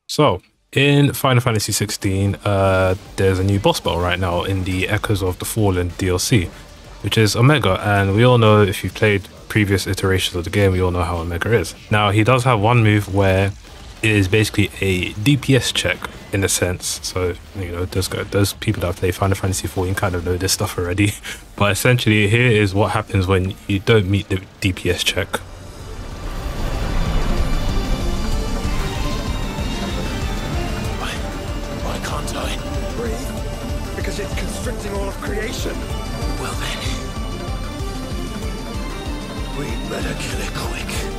So, in Final Fantasy 16, there's a new boss battle right now in the Echoes of the Fallen DLC, which is Omega. And we all know, if you've played previous iterations of the game, we all know how Omega is. Now, he does have one move where it is basically a DPS check in a sense. So, those people that play Final Fantasy 14 kind of know this stuff already. But essentially, here is what happens when you don't meet the DPS check. Why can't I? Breathe? Because it's constricting all of creation. Well then, we better kill it quick.